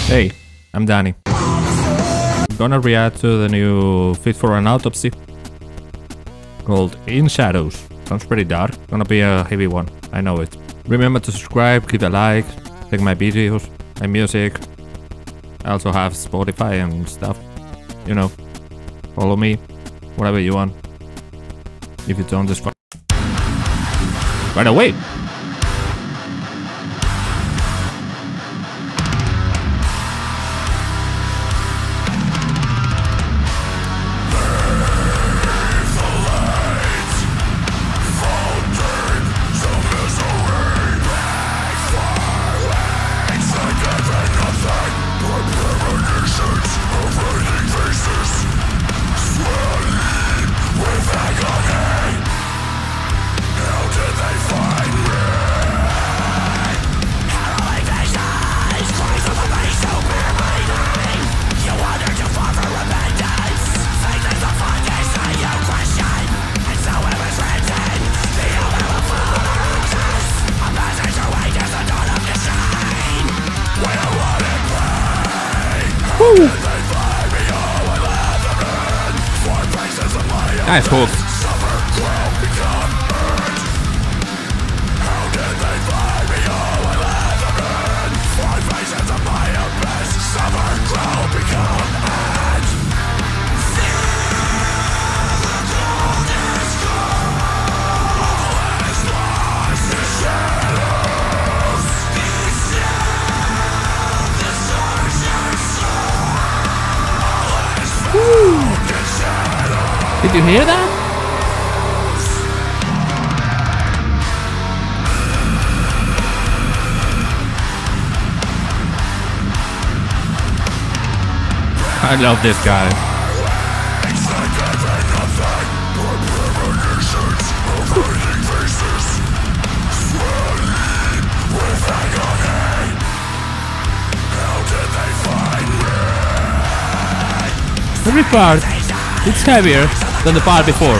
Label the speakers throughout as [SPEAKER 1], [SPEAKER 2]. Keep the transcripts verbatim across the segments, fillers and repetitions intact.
[SPEAKER 1] Hey, I'm Danny. I'm gonna react to the new Fit for an Autopsy called In Shadows. Sounds pretty dark. Gonna be a heavy one. I know it. Remember to subscribe, give a like, check my videos, my music. I also have Spotify and stuff. You know, follow me, whatever you want. If you don't, just fuck right away. Woo. Nice hook. Did you hear that? I love this guy. Every part, it's heavier than the part before.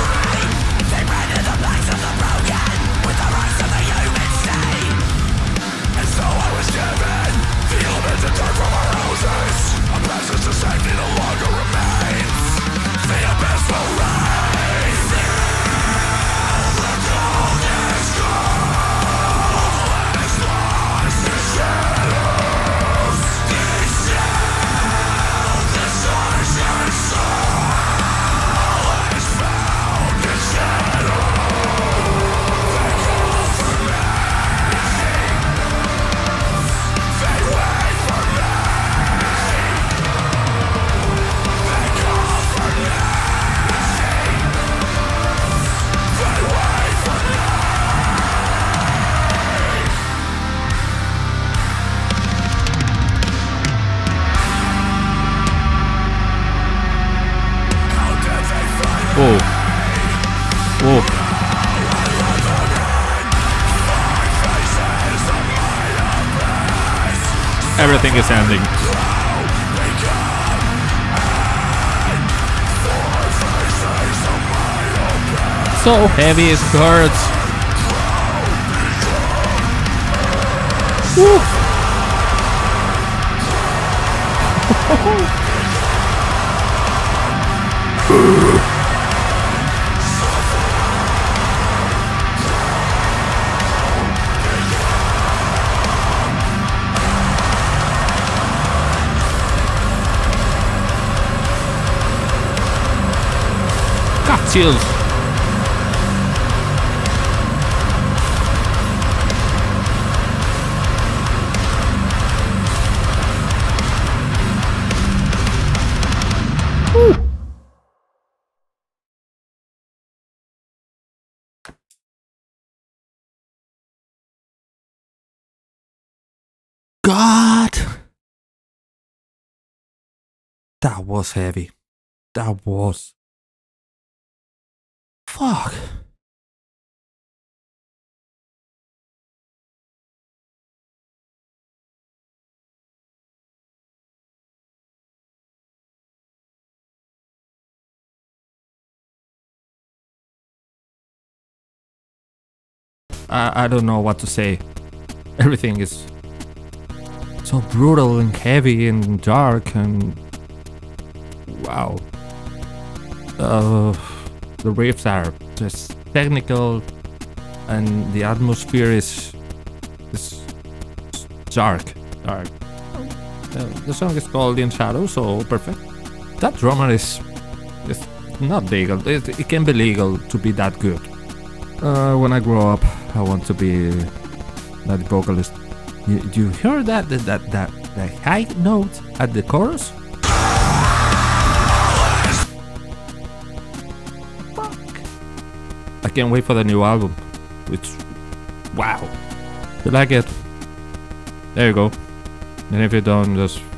[SPEAKER 1] Whoa. Whoa. Everything is ending. So heavy it hurts. Woo. Got chills. Woo. God, that was heavy. That was. Fuck. I, I don't know what to say. Everything is so brutal and heavy and dark and wow. Uh, the riffs are just technical, and the atmosphere is is dark, dark. Uh, the song is called In Shadows, so perfect. That drummer is is not legal. It, it can be legal to be that good. Uh, when I grow up, I want to be that vocalist. You, you hear that that that that that high note at the chorus? I can't wait for the new album. It's wow. If you like it, there you go. And if you don't, just